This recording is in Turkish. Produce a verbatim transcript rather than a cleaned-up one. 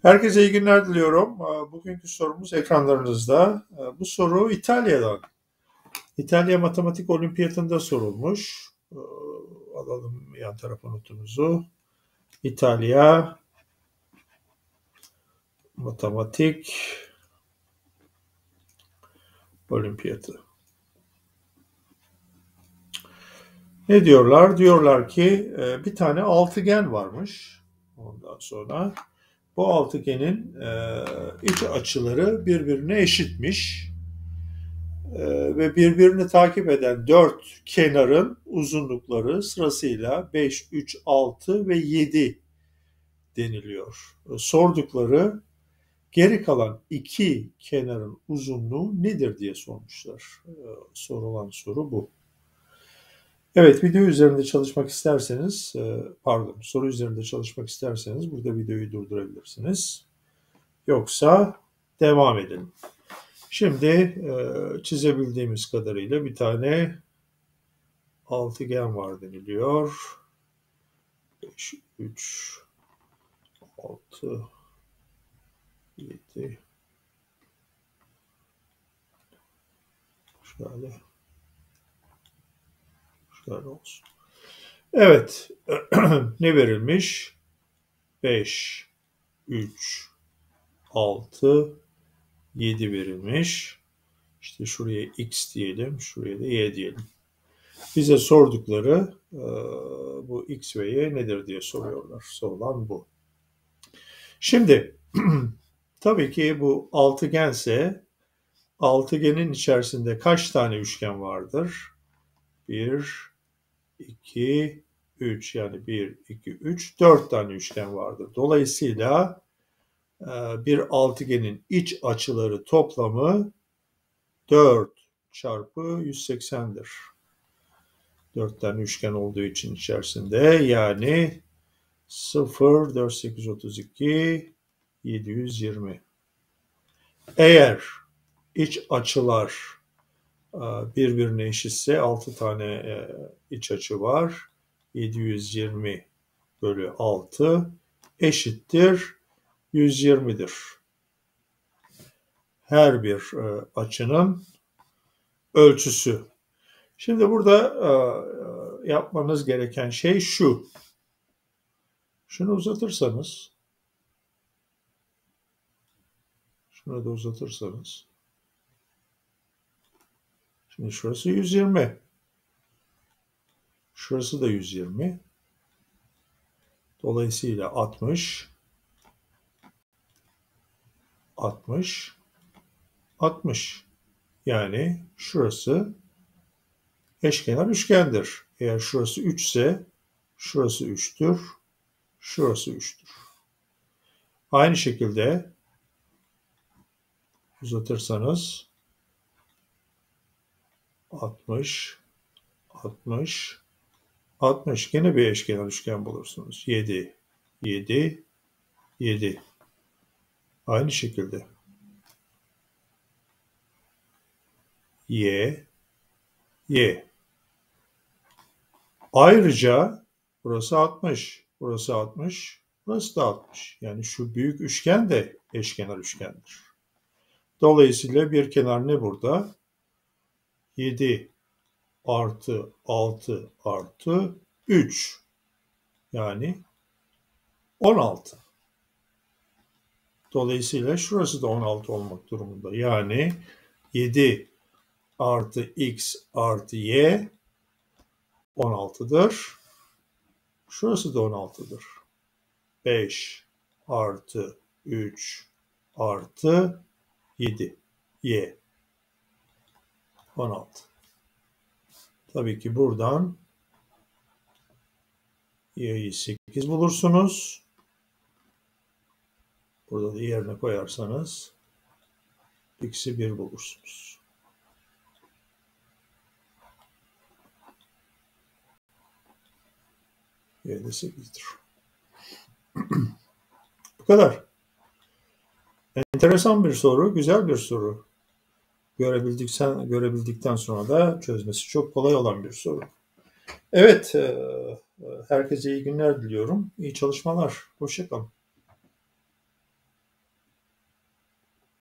Herkese iyi günler diliyorum. Bugünkü sorumuz ekranlarınızda. Bu soru İtalya'dan. İtalya Matematik Olimpiyatında sorulmuş. Alalım yan tarafa notumuzu. İtalya Matematik Olimpiyatı. Ne diyorlar? Diyorlar ki bir tane altıgen varmış. Ondan sonra bu altıgenin iç açıları birbirine eşitmiş. Ve birbirini takip eden dört kenarın uzunlukları sırasıyla beş, üç, altı ve yedi deniliyor. Sordukları geri kalan iki kenarın uzunluğu nedir diye sormuşlar. Sorulan soru bu. Evet, video üzerinde çalışmak isterseniz, pardon, soru üzerinde çalışmak isterseniz burada videoyu durdurabilirsiniz. Yoksa devam edelim. Şimdi e, çizebildiğimiz kadarıyla bir tane altıgen var deniliyor. beş, üç, altı, yedi. Şöyle. Şöyle olsun. Evet. Ne verilmiş? beş, üç, altı, yedi verilmiş. İşte şuraya x diyelim. Şuraya da y diyelim. Bize sordukları e, bu x ve y nedir diye soruyorlar. Sorulan bu. Şimdi tabii ki bu altıgense altıgenin içerisinde kaç tane üçgen vardır? bir, iki, üç yani bir, iki, üç, dört tane üçgen vardır. Dolayısıyla bir altıgenin iç açıları toplamı dört çarpı yüz seksen'dir. dört tane üçgen olduğu için içerisinde yani sıfır, dört, sekiz, otuz iki, yedi yüz yirmi. Eğer iç açılar birbirine eşitse altı tane iç açı var. yedi yüz yirmi bölü altı eşittir yüz yirmi'dir. Her bir açının ölçüsü. Şimdi burada yapmanız gereken şey şu. Şunu uzatırsanız, şunu da uzatırsanız, şimdi şurası yüz yirmi. Şurası da yüz yirmi. Dolayısıyla altmış, altmış, altmış. Yani şurası eşkenar üçgendir. Eğer şurası üç ise şurası üç'tür, şurası üç'tür. Aynı şekilde uzatırsanız altmış, altmış, altmış. Gene bir eşkenar üçgen bulursunuz. yedi, yedi, yedi. Aynı şekilde. Y, Y. Ayrıca burası altmış, burası altmış, burası da altmış. Yani şu büyük üçgen de eşkenar üçgendir. Dolayısıyla bir kenar ne burada? yedi artı altı artı üç. Yani on altı. Dolayısıyla şurası da on altı olmak durumunda. Yani yedi artı x artı y on altı'dır. Şurası da on altı'dır. beş artı üç artı yedi. Y. on altı. Tabii ki buradan y'yi sekiz bulursunuz. Burada da yerine koyarsanız x'i bir bulursunuz. Y de sekiz'dir. Bu kadar. Enteresan bir soru, güzel bir soru. Görebildikten, görebildikten sonra da çözmesi çok kolay olan bir soru. Evet, herkese iyi günler diliyorum. İyi çalışmalar. Hoşça kalın.